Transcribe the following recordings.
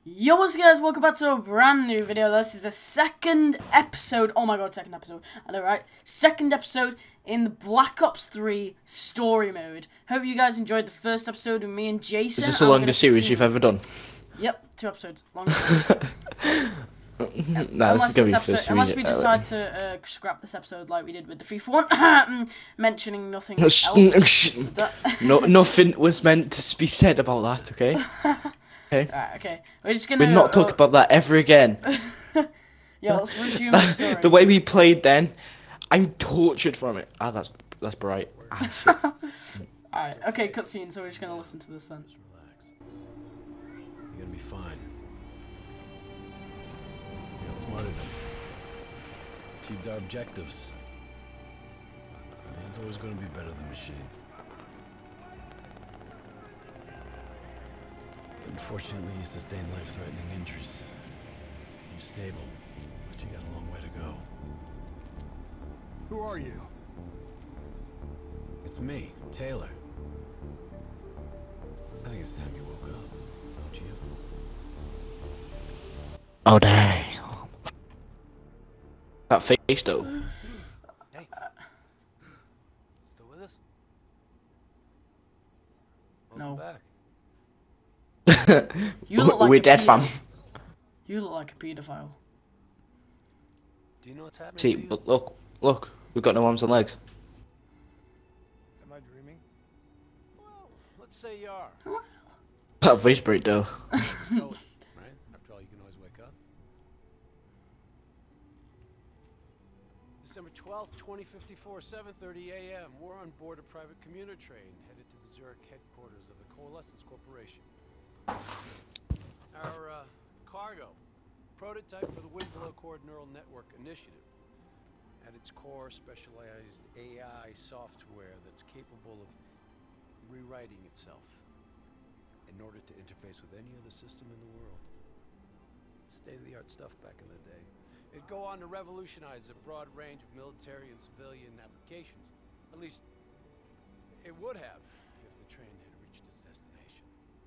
Yo, what's up guys, welcome back to a brand new video. This is the second episode, oh my god, second episode, I know right, second episode in the Black Ops 3 story mode. Hope you guys enjoyed the first episode with me and Jason. Is this the longest series you've ever done? Yep, 2 episodes, longest No, this is going to be the first unless we decide to scrap this episode like we did with the FIFA one, mentioning nothing else. No, nothing was meant to be said about that, okay? Okay. Right, okay. We're just gonna. We're not talking about that ever again. Yeah, let's resume the story. The way we played then, I'm tortured from it. Ah, that's bright. Ah, shit. Alright, okay, cutscene. So we're just gonna listen to this then. Just relax. You're gonna be fine. You got smarter than me. Achieved our objectives. Man's always gonna be better than machine. Unfortunately, you sustained life-threatening injuries. You're stable, but you got a long way to go. Who are you? It's me, Taylor. I think it's time you woke up, don't you? Oh, dang. That face, though. Hey. Still with us? No. Welcome back. You look like We're a dead, fam. You look like a pedophile. Do you know what's happening See, to you? but look. We've got no arms and legs. Am I dreaming? Well, let's say you are. That voice break, though. So, right? After all, you can always wake up. December 12th, 2054, 7:30 a.m. We're on board a private commuter train headed to the Zurich headquarters of the Coalescence Corporation. Our cargo, prototype for the Winslow Core Neural Network Initiative. At its core, specialized AI software that's capable of rewriting itself in order to interface with any other system in the world. State-of-the-art stuff back in the day. It'd go on to revolutionize a broad range of military and civilian applications. At least, it would have if the train had reached its destination.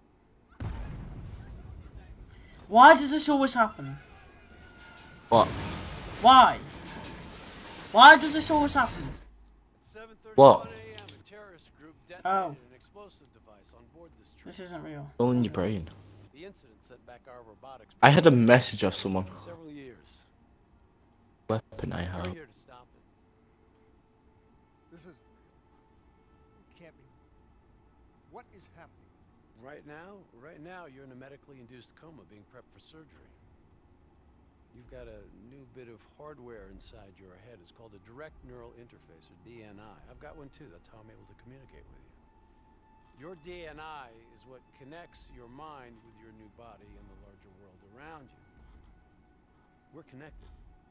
Why does this always happen? What? Why? Why does this always happen? At 7:31 What? a.m., a terrorist group detonated an explosive device on board this train. This isn't real. All in your brain. The incident set back our robotics. I had a message of someone. Several years. Weapon I We're have. here to stop it. This is... It can't be. What is happening? Right now, you're in a medically induced coma being prepped for surgery. You've got a new bit of hardware inside your head. It's called a direct neural interface, or DNI. I've got one too. That's how I'm able to communicate with you. Your DNI is what connects your mind with your new body and the larger world around you. We're connected.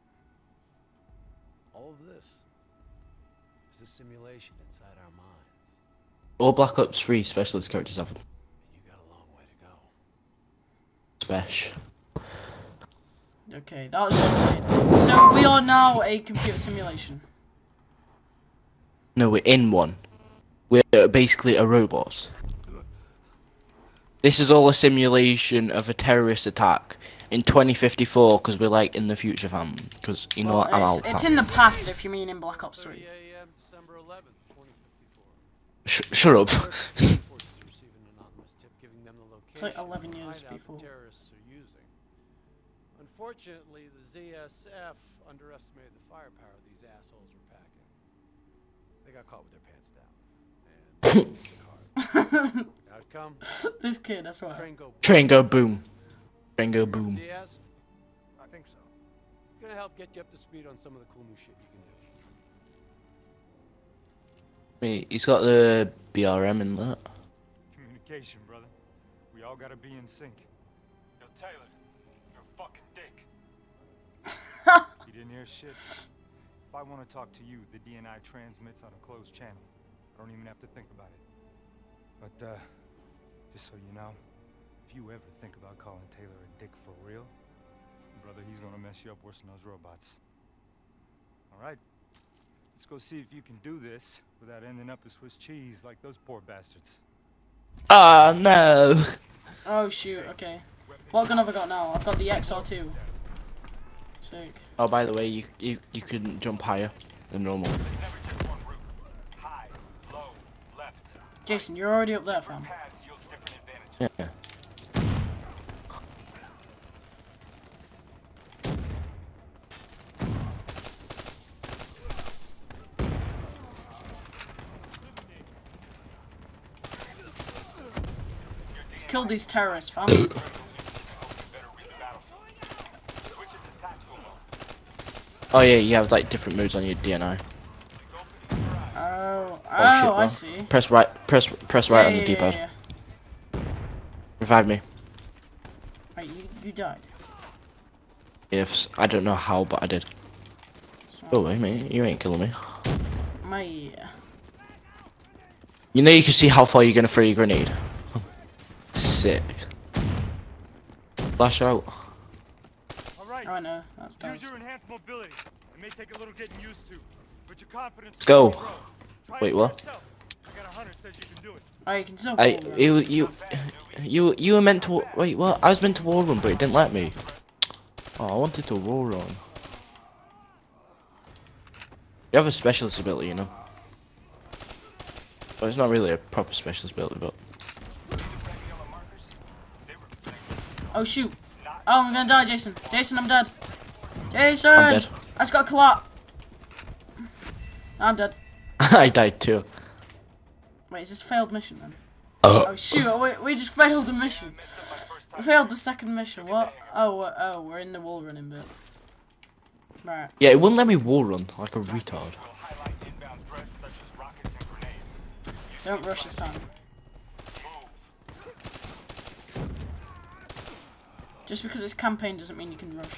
All of this is a simulation inside our minds. All Black Ops 3 specialist characters have them. And you got a long way to go. Special. Okay, that was just weird. So we are now a computer simulation. No, we're in one. We're basically a robot. This is all a simulation of a terrorist attack in 2054, because we're like in the future, fam. Because you know what, I'm out. It's in the past if you mean in Black Ops 3. 30 a.m. December 11th, 2054. Shut up. It's like 11 years before. Terrorists are using. Unfortunately, the ZSF underestimated the firepower these assholes were packing. They got caught with their pants down. And outcome? This kid, that's why. Train go boom. Train go boom. Diaz, I think so. gonna help get you up to speed on some of the cool new shit you can do. Wait, he's got the BRM in that. Communication, brother. We all gotta be in sync. Yo, Taylor, you're a fucking dick. You didn't hear shit? If I want to talk to you, the DNI transmits on a closed channel. I don't even have to think about it. But, just so you know, if you ever think about calling Taylor a dick for real, brother, he's gonna mess you up worse than those robots. Alright? Let's go see if you can do this without ending up as Swiss cheese like those poor bastards. Ah, no. Oh shoot, okay. What gun have I got now? I've got the XR2. Sick. Oh, by the way, you can jump higher than normal. There's never just one route. High, low, left. Jason, you're already up there, fam. Paths yield different advantages. Yeah. Let's kill these terrorists, fam. Better read the battlefield. Switch it to tactical mode. Oh yeah, you have like different modes on your DNI. Oh, shit, I well. see. Press right on the D-pad. Yeah. Revive me. Right, you died. If I don't know how, but I did. Oh wait, mate, you ain't killing me. You know you can see how far you're gonna throw your grenade. Sick. Flash out. Alright, Oh no, that's use does. your enhanced mobility. It may take a little getting used to, but your confidence Let's go. will grow. Try Wait, it what? yourself. I got a hunter says you can do it. Oh, you can still I fall, bro. you were meant to wait. What? I was meant to wall run, but it didn't let me. Oh, I wanted to wall run. You have a specialist ability, you know. Well, it's not really a proper specialist ability, but. Oh shoot. Oh, I'm gonna die, Jason. Jason, I'm dead. Jason! I'm dead. I just got a collapse. I'm dead. I died too. Wait, is this a failed mission then? Oh. Oh shoot, we just failed the mission. We failed the second mission, what? Oh, we're in the wall running bit. Right. Yeah, it wouldn't let me wall run like a retard. Don't rush this time. Just because it's campaign doesn't mean you can rush.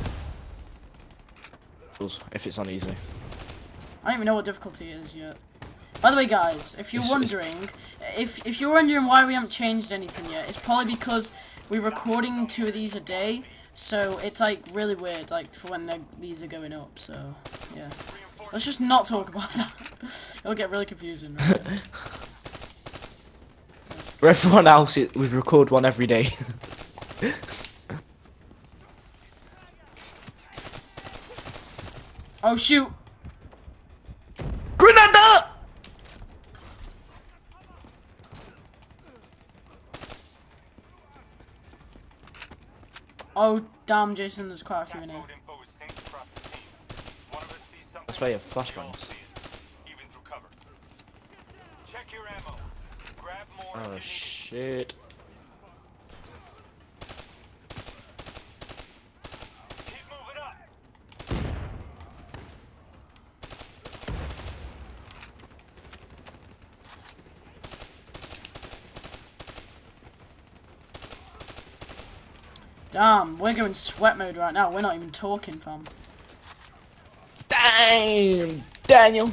If it's on easy. I don't even know what difficulty it is yet. By the way, guys, if you're wondering, if you're wondering why we haven't changed anything yet, it's probably because we're recording 2 of these a day, so it's like really weird, like for when these are going up. So yeah, let's just not talk about that. It'll get really confusing. Right? For everyone else, we record one every day. Oh shoot! Grenada! Oh damn, Jason, there's quite a few in here. That's why you have flashbangs. Oh shit. Damn, we're going sweat mode right now. We're not even talking, fam. Damn, Daniel.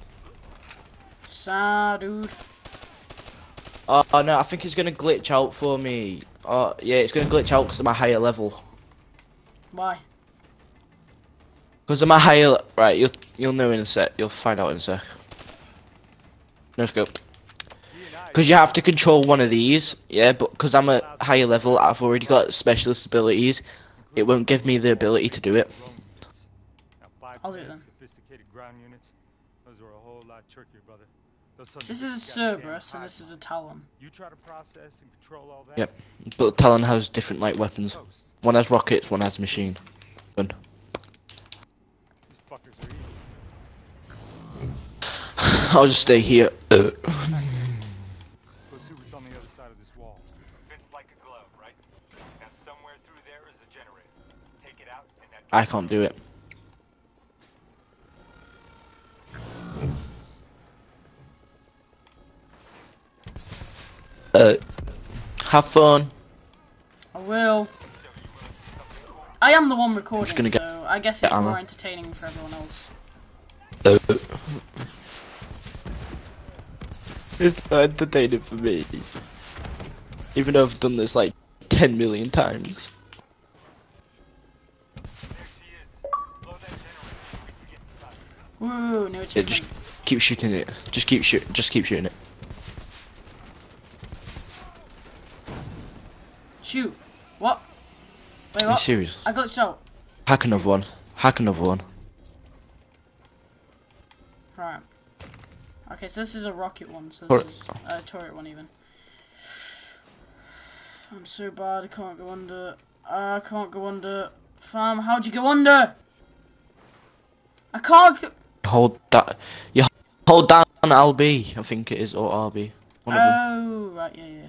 Sad, dude. Oh no, I think it's gonna glitch out for me. Oh yeah, it's gonna glitch out because I'm a higher level. Why? Because I'm a higher. Right, you'll know in a sec. You'll find out in a sec. No scope. Because you have to control one of these, yeah, but because I'm a higher level, I've already got specialist abilities. It won't give me the ability to do it. I'll do it then. Sophisticated ground units. Those are a whole lot trickier, brother. This is a Cerberus and this is a Talon. You try to process and control all that. Yep, but Talon has different like weapons. One has rockets, one has machine gun. These fuckers are easy. I'll just stay here. Let's see what's on the other side of this wall. Fits like a glove, right? Now somewhere through there is a generator. Take it out and that I can't do it. Have fun. I will. I am the one recording, gonna get so I guess it's ammo. more entertaining for everyone else. It's not entertaining for me. Even though I've done this like 10 million times. Woo, no Yeah, achievement. just keep shooting it. Just keep shooting it. Shoot. What? Wait, Are you what? serious? I got so. Hack another one. Hack another one. Right. Okay, so this is a rocket one, so Turret. this is a turret one even. I'm so bad, I can't go under. I can't go under. Fam, how'd you go under? I can't go. Hold that. You hold down LB, I think it is, or RB. One of them. Oh, right, yeah.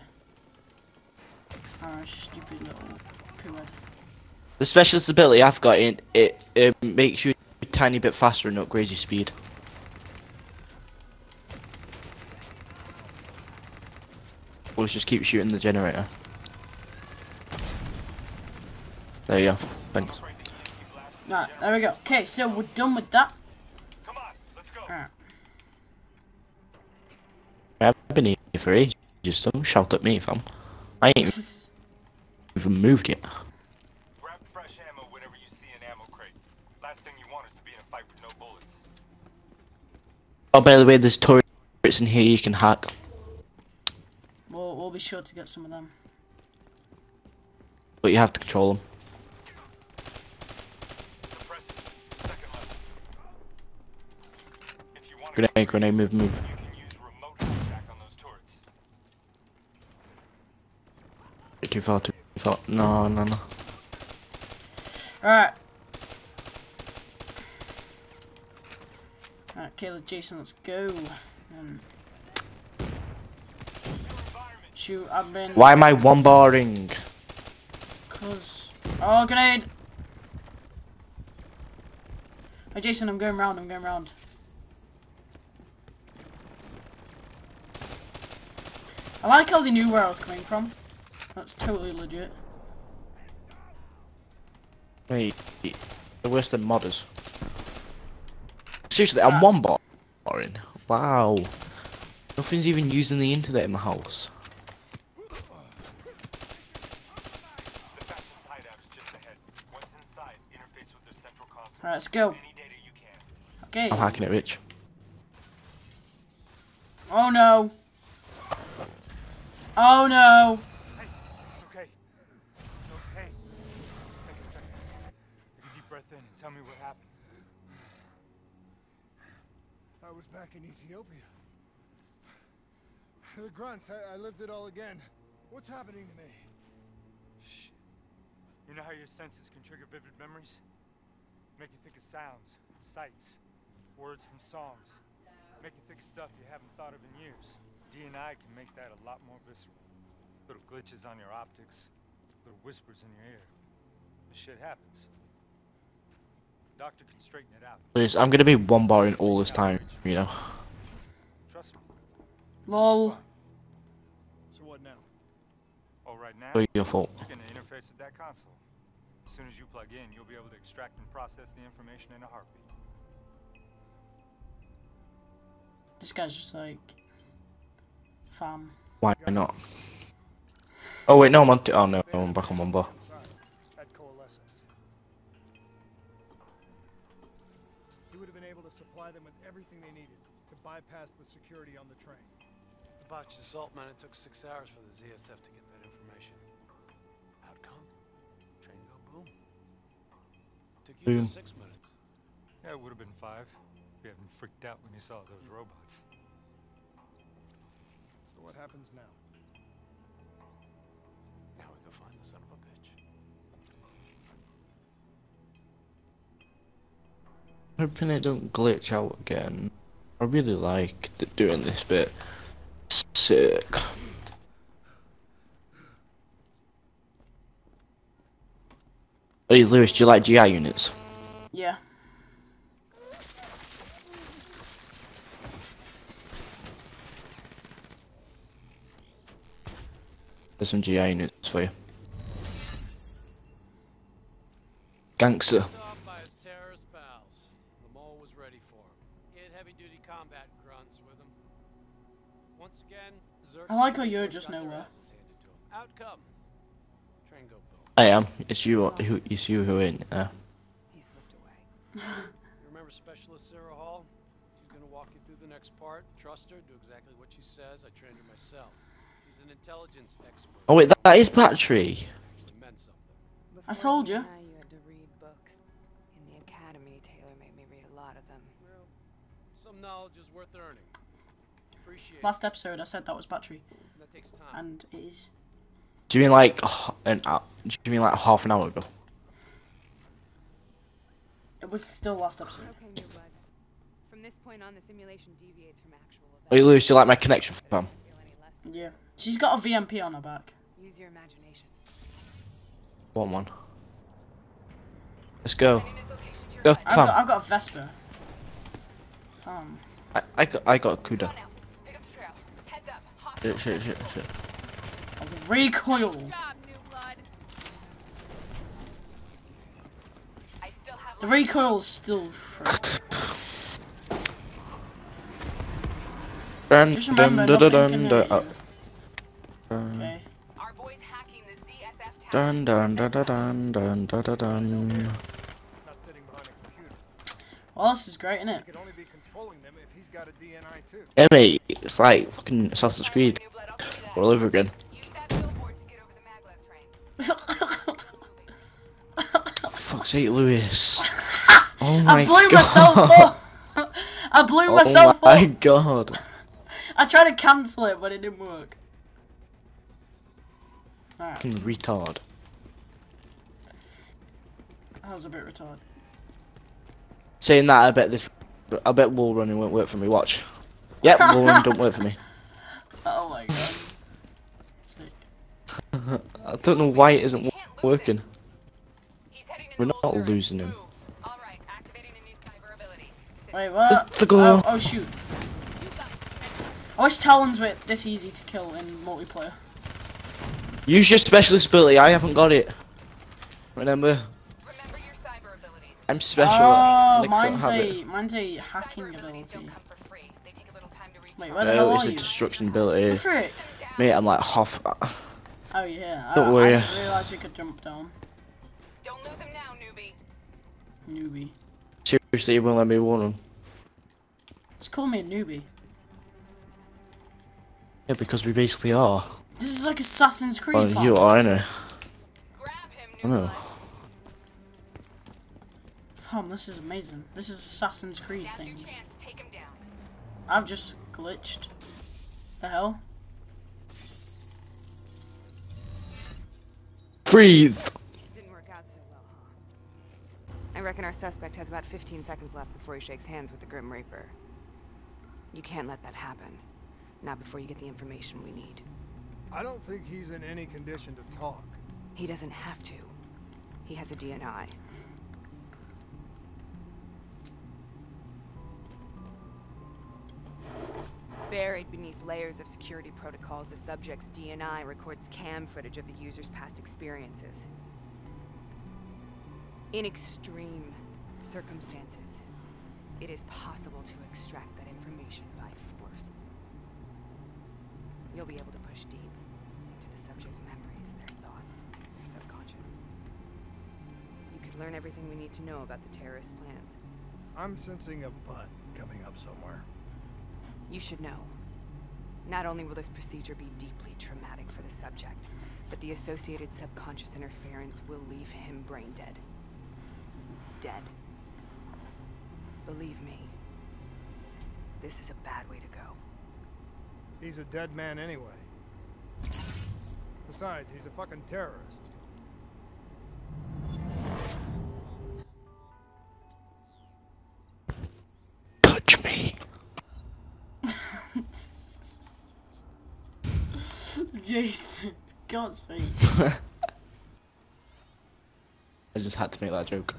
Oh, stupid little poo-head. The specialist ability I've got in it makes you a tiny bit faster and upgrades your speed. Let's just keep shooting the generator. There you go. Thanks. Right, there we go. Okay, so we're done with that. Come on, let's go. Alright. I've been here for ages. Don't shout at me, fam. I ain't even moved yet. Grab fresh ammo whenever you see an ammo crate. Last thing you want is to be in a fight with no bullets. Oh, by the way, there's turrets in here you can hack. We'll be sure to get some of them. But you have to control them. Suppress it. Second level. If you want to Grenade, move. you can use remote attack on those turrets. Too far. No. Alright. Alright, Caleb, Jason, let's go. Shoot, I've been. Why am I one barring? Cause. Oh, grenade! Oh, Jason, I'm going round. I like how they knew where I was coming from. That's totally legit. Wait, they're worse than modders. Seriously, I'm one barring. Wow. Nothing's even using the internet in my house. Alright, let's go. Okay. I'm hacking it, Rich. Oh no. Oh no. Hey, it's okay. It's okay. Just take a second. Take a deep breath in and tell me what happened. I was back in Ethiopia. The grunts, I lived it all again. What's happening to me? Shit. You know how your senses can trigger vivid memories? Make you think of sounds, sights, words from songs. Make you think of stuff you haven't thought of in years. DNI can make that a lot more visceral. Little glitches on your optics, little whispers in your ear. This shit happens. The doctor can straighten it out. Please, I'm gonna be one barring all this time, you know. Trust me. Lol. So what now? Oh, right now, It's your fault. you're gonna interface with that console. As soon as you plug in, you'll be able to extract and process the information in a heartbeat. This guy's just like. Fam. Why not? Oh wait, no, I'm on. Oh no, I'm back on one bar. Inside, at Coalescence. He would have been able to supply them with everything they needed to bypass the security on the train. The botched assault, man, it took 6 hours for the ZSF to get that information. Outcome? Train go boom. Took you Boom. just 6 minutes. Yeah, it would have been 5 if you hadn't freaked out when you saw those robots. So what happens now? Now we go find the son of a bitch. Hoping it don't glitch out again. I really like doing this bit. Sick. Hey Lewis, do you like GI units? Yeah. There's some GI units for you. Gangster. Off by his terrorist pals. The mole was ready for him. He had heavy-duty combat grunts with him. Once again, I like how you're just nowhere. Outcome. Train go boom. I am. It's you who ain't. He slipped away. You remember Specialist Sarah Hall? She's gonna walk you through the next part. Trust her, do exactly what she says. I trained her myself. She's an intelligence expert. Oh wait, that is battery. Actually meant something. I told you. You had to read books. In the academy, Taylor made me read a lot of them. Well, some knowledge is worth earning. Appreciate Last episode I said that was battery, it. That takes time. and it is. Do you mean like do you mean like half an hour ago? It was still last episode. Okay, new blood. From this point on, the simulation deviates from actual events. Hey Lewis, do you like my connection, fam? Don't feel any less. Yeah. She's got a VMP on her back. Use your imagination. One. Let's go. Sending his location to your Go, right. fam. I've got a Vesper. I got a Kuda. Go now. Pick up the trail. Heads up. Hostile. Shit. Recoil. Good job, new blood. I still have The recoil's still fresh. Just remember, nothing can hurt you. Okay. our boys hacking the ZSF Dun tower. dun. Not sitting behind a computer. Well, this is great, isn't He it? could only be controlling them if he's got a DNI too. Yeah, mate, it's like fucking Assassin's Creed New blood, I'll give you that. all over again. Use that billboard to get over the maglev train. Fuck's sake, Lewis. Oh I my blew god. myself up. I blew myself Oh my up. god. I tried to cancel it, but it didn't work. Alright, Fucking retard. that was a bit retarded. Saying that, I bet wall running won't work for me. Watch. Yep, wall running don't work for me. Oh my god. Sick. I don't know why it isn't working. He's heading in We're the not old turret. losing him. Move. All right, activating a new cyber ability. Wait, what? The glow. Oh shoot. I wish Talons were this easy to kill in multiplayer. Use your specialist ability. I haven't got it. Remember, Remember your cyber abilities. I'm special. Oh, I don't have it. mine's a hacking Cyber abilities ability. don't come for free. They take a little time to reach. Wait, where the hell No, it's are a you? destruction The ability. frick? Mate, I'm like half. Oh yeah. Don't I worry. didn't realise we could jump down. Don't lose him now, newbie. Newbie. Seriously, you won't let me warn him. Just call me a newbie. Yeah, because we basically are. This is like Assassin's Creed. Well, fam. you are, I know. Grab him, I new know. blood. Fam, this is amazing. This is Assassin's Creed Now's your things. chance. Take him down. I've just glitched. The hell? Breathe. Didn't work out so well, huh? I reckon our suspect has about 15 seconds left before he shakes hands with the Grim Reaper. You can't let that happen. Not before you get the information we need. I don't think he's in any condition to talk. He doesn't have to. He has a DNI. Buried beneath layers of security protocols, the subject's DNI records cam footage of the user's past experiences. In extreme circumstances, it is possible to extract that information by force. You'll be able to push deep into the subject's memories, their thoughts, their subconscious. You could learn everything we need to know about the terrorist plans. I'm sensing a butt coming up somewhere. You should know. Not only will this procedure be deeply traumatic for the subject, but the associated subconscious interference will leave him brain dead. Dead. Believe me, this is a bad way to go. He's a dead man anyway. Besides, he's a fucking terrorist. Touch me. Jason, God's sake. I just had to make that joke.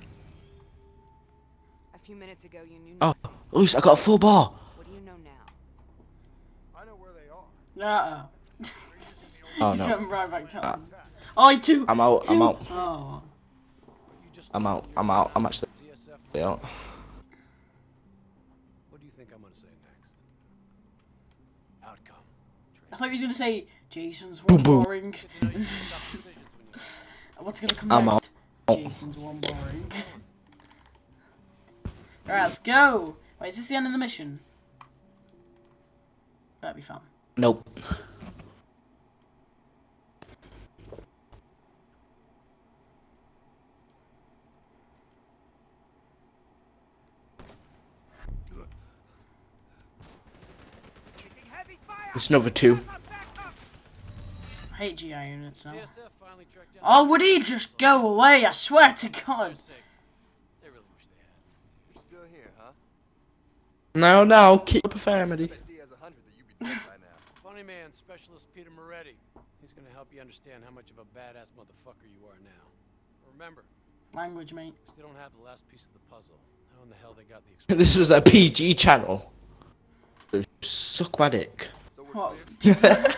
A few minutes ago, you knew Oh, nothing. Luce, I got a full bar. What do you know now? I know where they are. Nah. Oh He's no, went right back down. Oh, he two. I'm out. I'm Two. out. Oh. You just I'm out. I'm out. I'm actually ZSF. out. What do you think I'm gonna say next? Outcome. I thought he was gonna say Jason's Boom, one boom. boring. You know, you make tough decisions when you're What's gonna come I'm next? out. Jason's one boring. Alright, let's go. Wait, is this the end of the mission? Better be fun. Nope. It's another 2. I hate GI units now. TSF finally tracked down. Oh, would he just go away? I swear to God. They really wish they had. You're still here, huh? No, keep up a family. Bet D has 100 that you'd be dead by now. Funny man, specialist Peter Moretti. He's gonna help you understand how much of a badass motherfucker you are now. Remember, Language, mate. we still don't have the last piece of the puzzle. How in the hell they got the This is a PG channel. So suck my dick. So we're What? clear?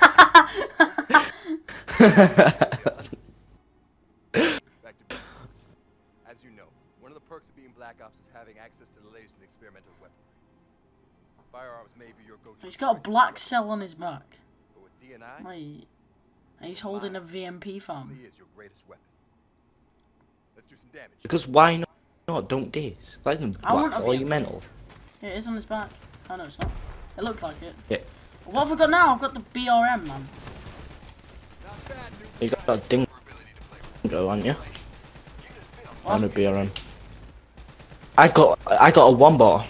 Back to business. As you know, one of the perks of being Black Ops is having access to the latest in experimental weaponry. Firearms may be your go-to. He's got a black cell on his back. But with DNI, Wait. He's holding a VMP farm. it is your greatest weapon. Let's do some damage. Because why not? Don't diss. Like them I want blacks, a are you VMP. mental? Yeah, it is on his back. Oh, no, it's not. It looked like it. Yeah. What have I got now? I've got the BRM, man. Not bad, new You got that dingo, haven't you? What? On a BRM. I got a 1 bar.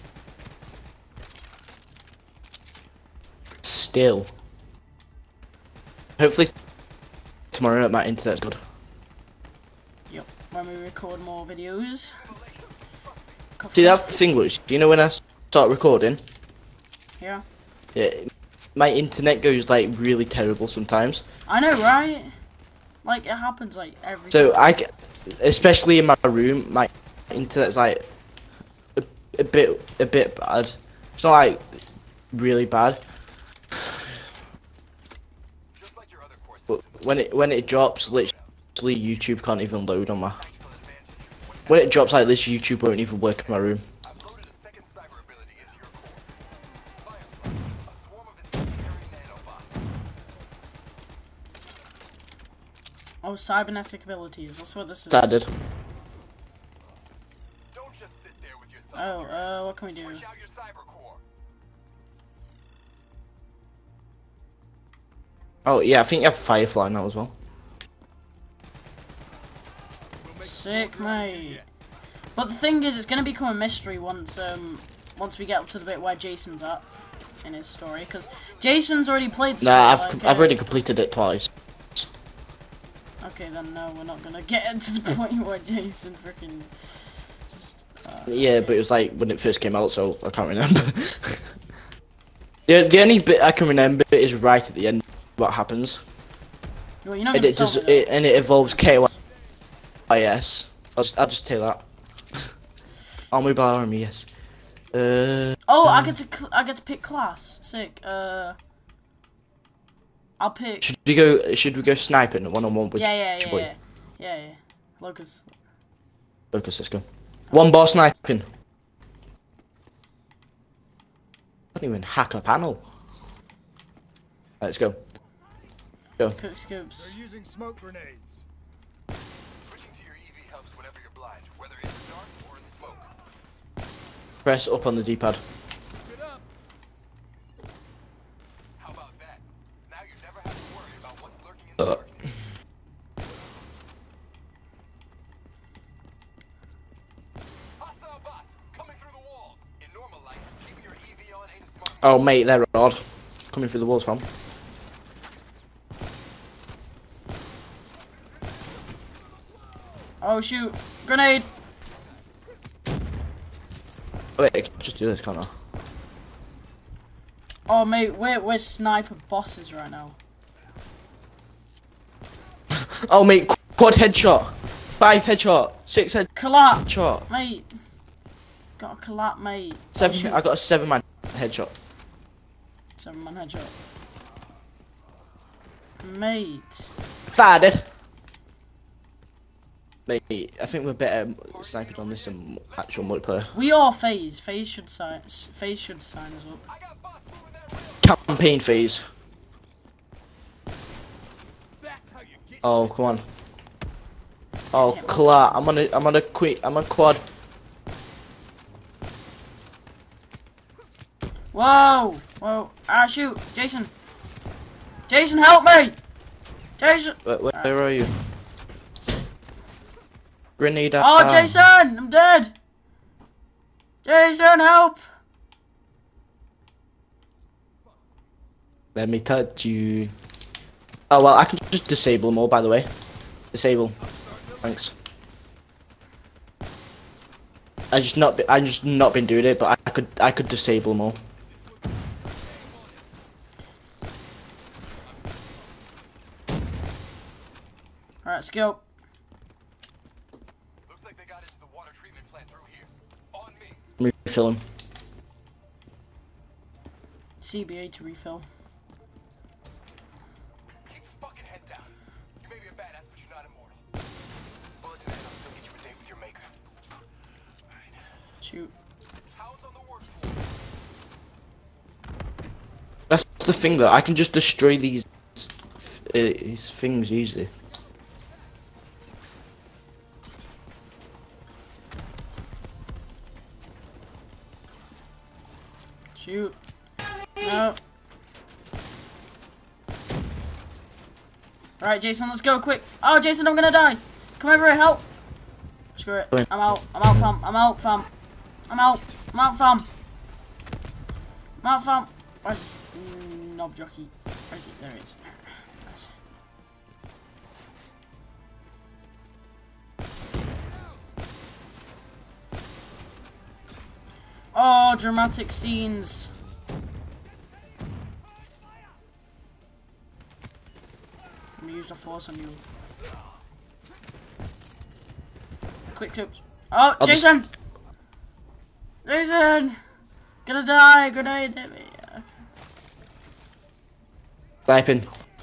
Still. Hopefully tomorrow my internet's good. Yep. When we record more videos. See, that's the thing, Luke. Do you know when I start recording? Yeah. Yeah, my internet goes like really terrible sometimes. I know, right? Like, it happens like every So time. I get, especially in my room, my internet's like a bit bad. It's not like really bad, Just like your other course. but when it drops, literally YouTube can't even load on my. When it drops like this, YouTube won't even work in my room. I've loaded a second cyber ability into your core. Firefly, a swarm of incendiary nanobots. Oh, cybernetic abilities. That's what this is. Standard. Don't just sit there with your Oh, thumb. what can we do? Push out your cyber core. Oh yeah, I think you have Firefly now as well. Sick, mate. But the thing is, it's gonna become a mystery once once we get up to the bit where Jason's at in his story, because Jason's already played. Nah, like, I've already completed it twice. Okay, then no, we're not gonna get to the point where Jason freaking just. Yeah, but it was like when it first came out, so I can't remember. The only bit I can remember is right at the end what happens, Well, you're not and gonna it just tell me that. and it evolves KYS. I'll just tell you that. Army army, yes. Oh, I get to pick class. Sick. I'll pick. Should we go sniping 1-on-1 with Yeah. Locus. Lucas, let's go. 1 bar sniping. I can't even hack a panel. Let's go. Go. Cook scoops. They're using smoke grenades. Switching to your EV helps whenever you're blind, whether in the dark or in smoke. Press up on the D-pad. Get up. How about that? Now you never have to worry about what's lurking in the dark. Hostile bots coming through the walls. In normal life, keeping your EV on ain't a smart. Oh mate, they're odd. Coming through the walls from. Oh shoot! Grenade! Wait, I can just do this, can't I? Oh mate, we're sniper bosses right now. Oh mate, quad headshot, 5 headshot, 6 Collap, headshot, mate. Got a collap, mate. 7. shoot. I got a 7-man headshot. 7-man headshot. Mate. Fired. Mate, I think we're better sniping on this than actual multiplayer. We are phase. Phase should sign as well. I got bots moving that rail. Campaign phase. That's how you get. Oh, come on. Oh, Clark, I'm on quad. Whoa! Whoa! Ah, shoot! Jason! Jason, help me! Jason! Where are you? Grenade out. Oh, Jason! I'm dead! Jason, help! Let me touch you. Oh well, I can just disable them all. By the way, disable. Thanks. I just not been doing it, but I could disable them all. All right, let's go. Looks like they got into the water treatment plant through here. On me. Refill them. CBA to refill. Keep your fucking head down. You may be a badass, but you're not immortal. Bullet to the head will still get you a date with your maker. Alright. Shoot. How's on the work floor? That's the thing though. I can just destroy these things easily. Shoot. No. Alright, Jason, let's go quick. Oh, Jason, I'm gonna die. Come over here, help. Screw it. I'm out. I'm out, fam. I'm out, fam. I'm out. I'm out, fam. I'm out, fam. Where's this knob jockey? Where is he? There he is. Nice. Oh, dramatic scenes. I'm gonna use the force on you. Quick tips. Oh, I'll Jason! Jason! Gonna die, grenade hit me. Okay. Sniping.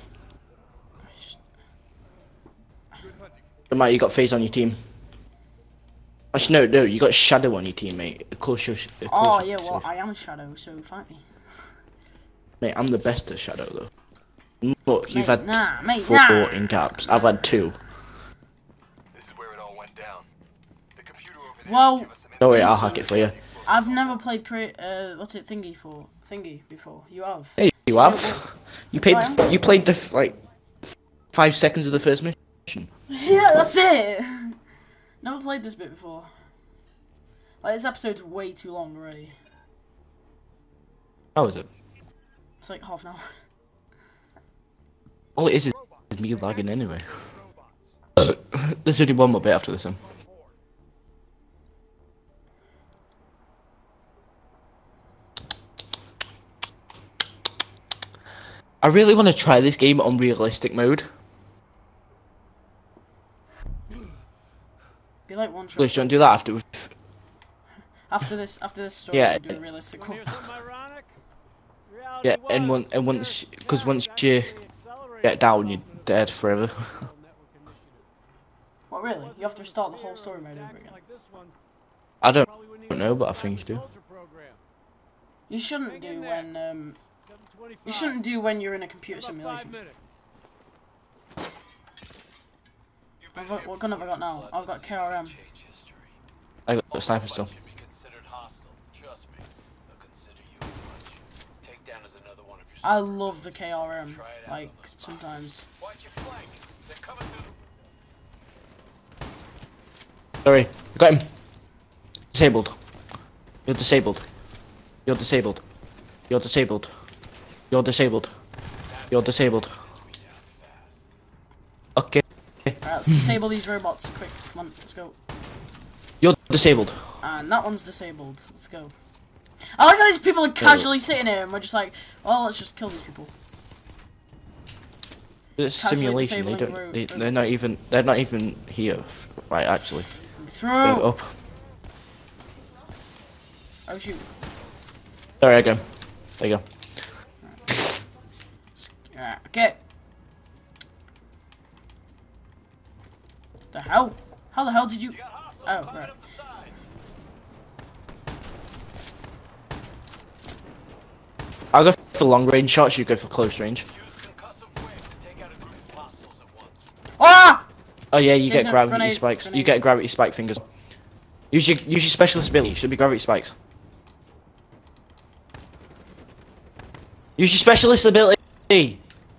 Mate, you got phase on your team. Actually, no, you got Shadow on your team, mate. Of course you're. Oh, yeah, well, I am a shadow, so fight me. Mate, I'm the best at Shadow, though. Look, you've had four in caps. I've had 2. This is where it all went down. The computer over there. Well, gave us some No, wait, I'll hack it for you. I've never played what's it, Thingy before. You have? Hey, you have. You played the like 5 seconds of the first mission. Yeah, that's it. Never played this bit before. Like, this episode's way too long already. How is it? It's like half an hour. All it is me lagging anyway. There's only one more bit after this one. I really want to try this game on realistic mode. Be like one shot. Please don't do that after. After this story, Yeah. we'll do a realistic one. Yeah, and once you get down, you're dead forever. What, really? You have to restart the whole story mode over again? I don't know, but I think you do. You shouldn't do when you're in a computer simulation. What gun have I got now? I've got KRM. I got a sniper still. I love the KRM, like, sometimes. Sorry, I got him. Disabled. You're disabled. You're disabled. You're disabled. You're disabled. You're disabled. Okay. Alright, let's disable these robots, quick, come on, let's go. You're disabled. And that one's disabled, let's go. I like how these people are casually sitting here and we're just like, well, let's just kill these people. It's simulation. They don't. They're not even. They're not even here. Right, actually. Through. Go up. Oh shoot. There I go. There you go. Alright, okay. The hell? How the hell did you? Oh, right. I'll go for long range shots. You go for close range. Ah! Oh yeah, you Jason, get gravity grenade, spikes. grenade. You get gravity spike fingers. Use your specialist ability. Should be gravity spikes. Use your specialist ability. Okay.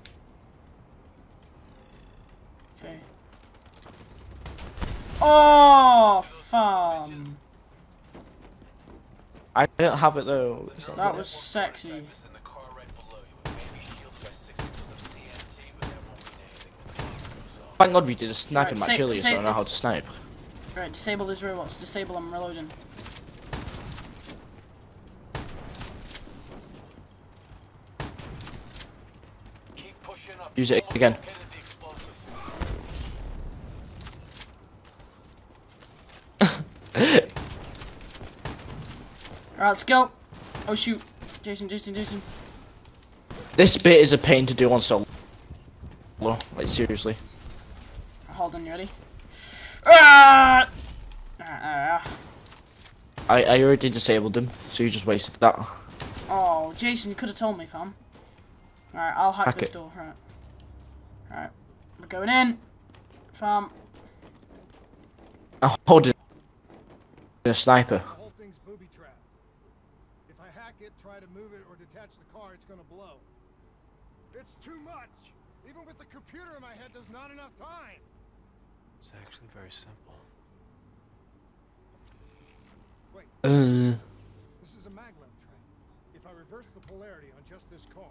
Oh, fam. I don't have it though. That was sexy. Thank God we did a sniping Right, match earlier, so I know how to snipe. Right, disable these robots. Disable them. Reloading. Keep pushing up. Use it again. Alright, let's go. Oh shoot. Jason. This bit is a pain to do on solo. Like, seriously. Hold on, you ready? Ah! I already disabled him, so you just wasted that. Oh, Jason, you could have told me, fam. Alright, I'll hack this door. Alright, we're going in, fam. I'm holding a sniper. The whole thing's booby trapped. If I hack it, try to move it, or detach the car, it's gonna blow. It's too much! Even with the computer in my head, there's not enough time! It's actually very simple. Wait, this is a maglev train. If I reverse the polarity on just this car...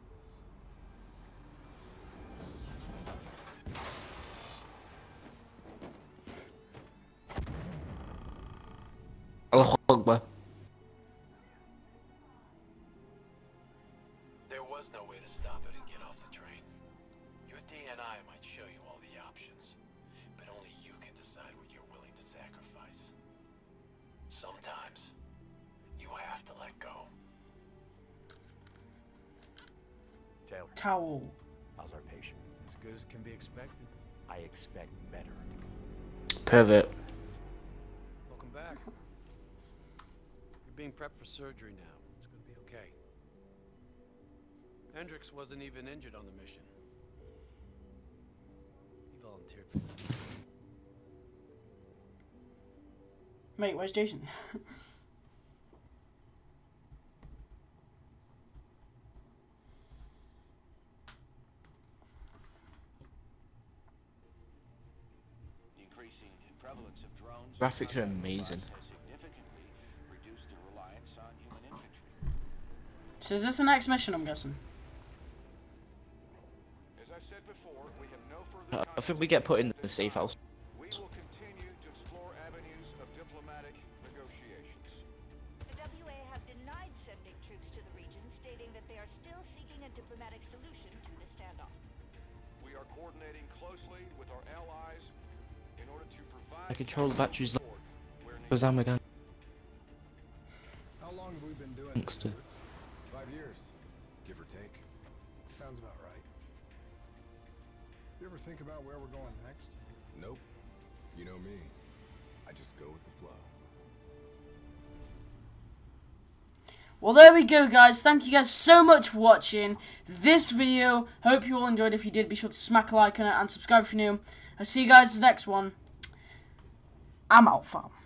Allahu Akbar. There was no way to stop it and get off the train. Your DNI might show you all the options, but only you can decide what you're willing to sacrifice. Sometimes, you have to let go. Taylor, Towel. how's our patient? As good as can be expected. I expect better. Pervert. Welcome back. You're being prepped for surgery now. It's gonna be okay. Hendricks wasn't even injured on the mission. He volunteered for that. Mate, where's Jason? Increasing prevalence of drones. Graphics are amazing. Has significantly reduced the reliance on human infantry. So is this the next mission, I'm guessing? As I said before, we have no further I think we get put in the safe house. We will continue to explore avenues of diplomatic negotiations. The WA have denied sending troops to the region, stating that they are still seeking a diplomatic solution to the standoff. We are coordinating closely with our allies in order to provide I control the batteries. support where needed. Because I'm again. How long have we been doing Thanks this? to 5 years, give or take. Sounds about right. You ever think about where we're going next? Nope. You know me. I just go with the flow. Well, there we go, guys. Thank you guys so much for watching this video. Hope you all enjoyed. If you did, be sure to smack a like on it and subscribe if you're new. I'll see you guys in the next one. I'm out, fam.